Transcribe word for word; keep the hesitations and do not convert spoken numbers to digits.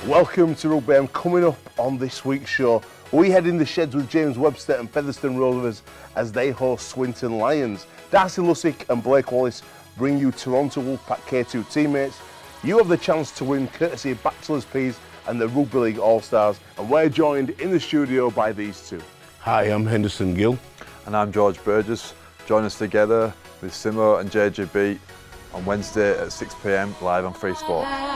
Welcome to Rugby. I'm coming up on this week's show. We head in the sheds with James Webster and Featherstone Rovers as they host Swinton Lions. Darcy Lussick and Blake Wallace bring you Toronto Wolfpack K two teammates. You have the chance to win courtesy of Bachelor's Peas and the Rugby League All-Stars, and we're joined in the studio by these two. Hi, I'm Henderson Gill. And I'm George Burgess. Join us together with Simo and J J B on Wednesday at six p m live on Free Sport.